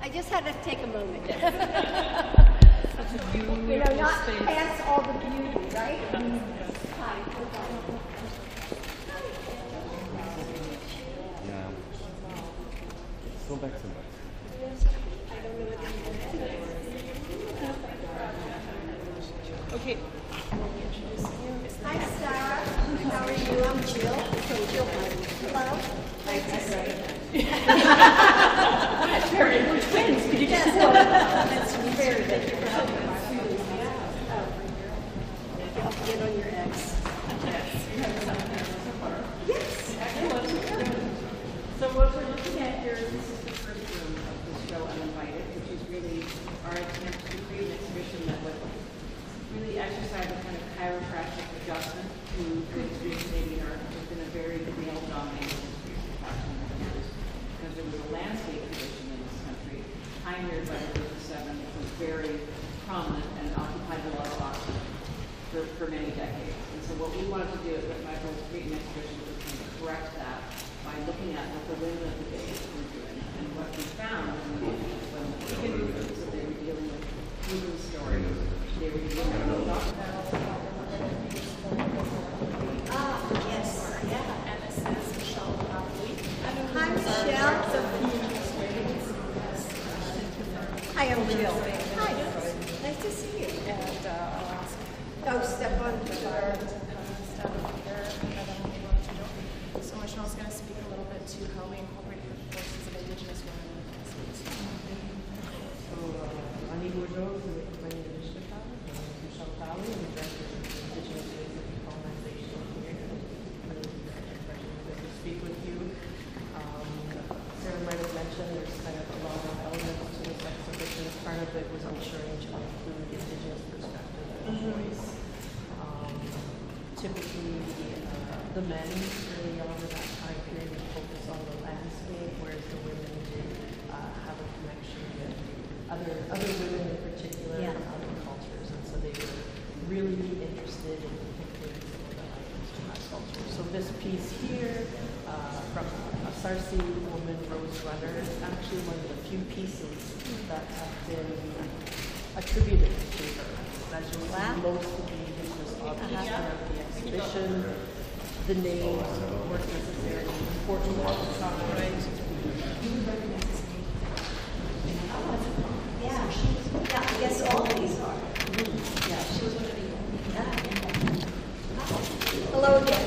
just had to take a moment. Such a You know, beautiful not space. past all the beauty, right? Hi. Yeah. Go back to that. Okay. Hi, Sarah. How are you? I'm Jill. Jill. Hello. Nice to see you. That's very good. Twins. Could you just That's very good. Thank you for having us. I'll get on your ex. Yes. So what we're looking at here, this is the first room of the show Uninvited, which is really our attempt to create an exhibition that would really exercise a kind of chiropractic adjustment to mainstream Canadian art, which has been a very male-dominated industry for the past 100 years. Because there was a landscape tradition in this country, pioneered by the Seven, that was very prominent and occupied a lot of Ottawa for many decades. And so what we wanted to do at Michael's create an exhibition was to correct that by looking at what the women of the day were doing. And what we found when we interviewed them is that they were dealing with human stories. They were dealing with Yes. Yeah. And this is Michelle Copley. Hi, Michelle. Sophie. Hi, I'm Jill. Hi. Nice to see you. And I'll ask Oh, step on the bar. to come and stand up here and then we'll move on to Jill. So Michelle's going to speak a little bit to how we incorporated the voices of Indigenous women in the space. Ani Bourgeois is the accompanying initiative. Michelle Valley, and the director of Indigenous Ways of Decolonization here. Really pleasure to speak with you. Sarah might have mentioned there's kind of a lot of elements to this exhibition. Part of it was ensuring to include Indigenous perspective and voice. Typically, the men early on in that time period would focus on the landscape, whereas the women did have a connection with other women in particular from other cultures, and so they were really interested in depicting some of the items from that culture. So this piece here from a Sarsi woman, Rose Runner, is actually one of the few pieces that have been attributed to her. As you'll see, most of the Indigenous objects throughout the exhibition, the names weren't necessarily important at the time. Yeah. Yeah, I guess all these are. Yeah, she was one of the Hello again.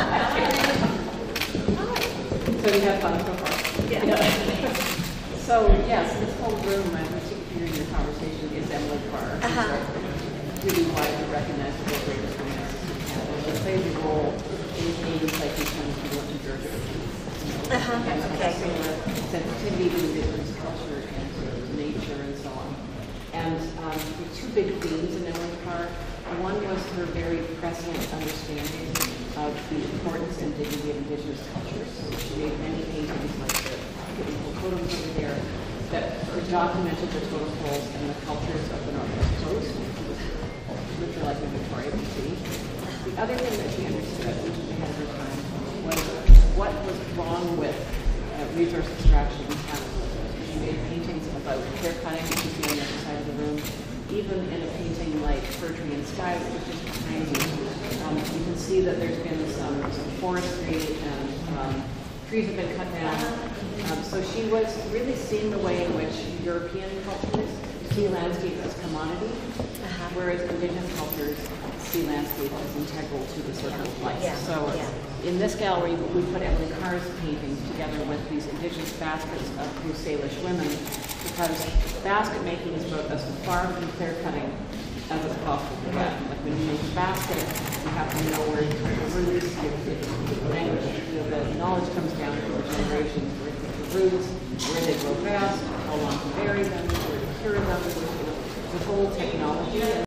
So you have fun so far? Yeah. So yes, this whole room, I was hearing your conversation, the assembly bar, really widely recognized as the greatest women artists in Canada. They play the role in Canadian psyche when people went to Georgia. And assessing the sensitivity to Indigenous culture and to nature and so on. And the two big themes in Ellen Carr. One was her very prescient understanding of the importance and dignity of Indigenous cultures. So she made many paintings like the totems over there that documented the totem poles and the cultures of the Northwest Coast, which are like in Victoria, BC. The other thing that she understood, which she had her time, was what was wrong with resource extraction in Canada. She made paintings about hair cutting, which you see on the other side of the room. Even in a painting like Fir Tree and Sky, which is just behind you, you can see that there's been some forestry and trees have been cut down. So she was really seeing the way in which European cultures see landscape as commodity, whereas Indigenous cultures see landscape as integral to the circle of life. So in this gallery, we put Evelyn Carr's paintings together with these Indigenous baskets of Blue Salish women, because basket making is about as far from clear cutting as it's possible to get. Like when you make a basket, you have to know where the roots, the language, the knowledge comes down to the generations, where to pick the roots, where they grow fast, how long to bury them, where to cure them, the whole technology.